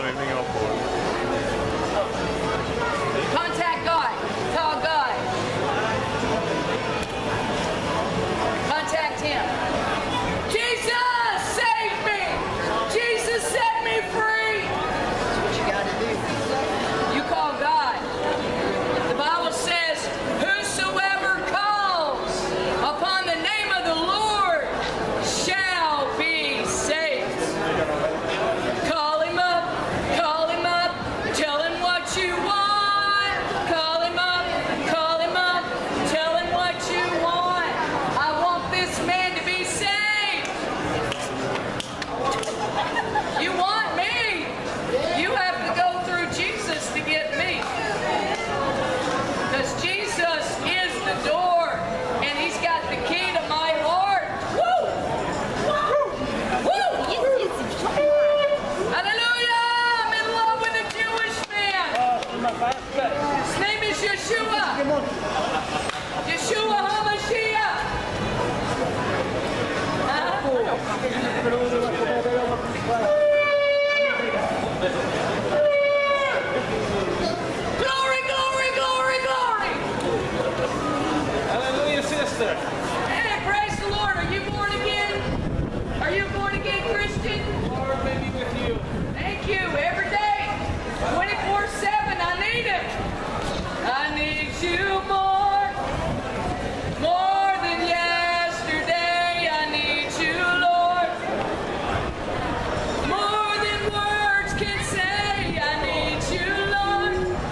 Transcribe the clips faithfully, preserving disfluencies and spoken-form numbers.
anything else for it. Contact God. Call God. Contact Him. Jesus, save me. Jesus, set me free. That's what you got to do. You call God. The Bible says, whosoever calls upon the name of the Lord shall be saved. Call Him up. Call Him up. Tell Him what you want. Call Him up. Call Him up. Tell Him what you want. I want this man to be saved. You want me? You have to go through Jesus to get me. Because Jesus is the door, and He's got the key to my heart. Woo! Woo! Hallelujah! I'm in love with a Jewish man. His name is Yeshua. Yeshua HaMashiach. Glory, glory, glory, glory. Hallelujah, sister. Hey, praise the Lord. Are you born again? Are you born again Christian? Lord, may be with you. Thank you. Every day. twenty-four seven. I need Him. I need you more. More than yesterday. I need you, Lord. More than words can say. I need you, Lord.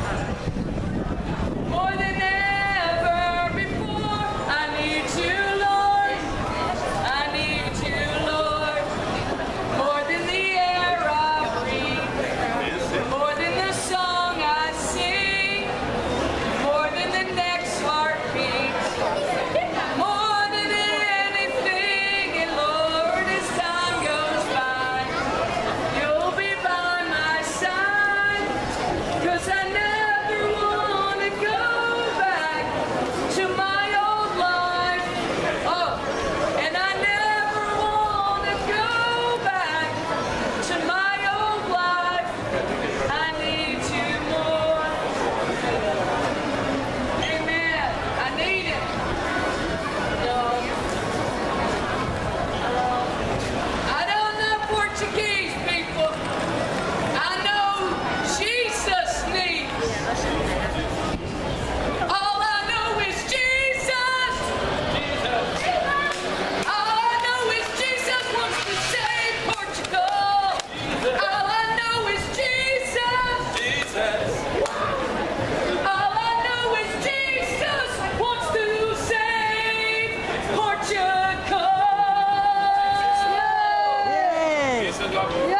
More than ever before. I need you, Lord. I need you, Lord. More than the air I breathe. More than the song I sing. More than the next heartbeat. More than anything. And Lord, as time goes by, you'll be by my side. 'Cause I never want to go back to my old life. Oh, and I never want to go back to my old life. I need you more. Amen. I need Him. No. I don't know Portuguese, people. I know Jesus needs. All I know is Jesus. All I know is Jesus wants to save Portugal. All I know is Jesus. All I know is Jesus wants to save Portugal. Jesus, love you.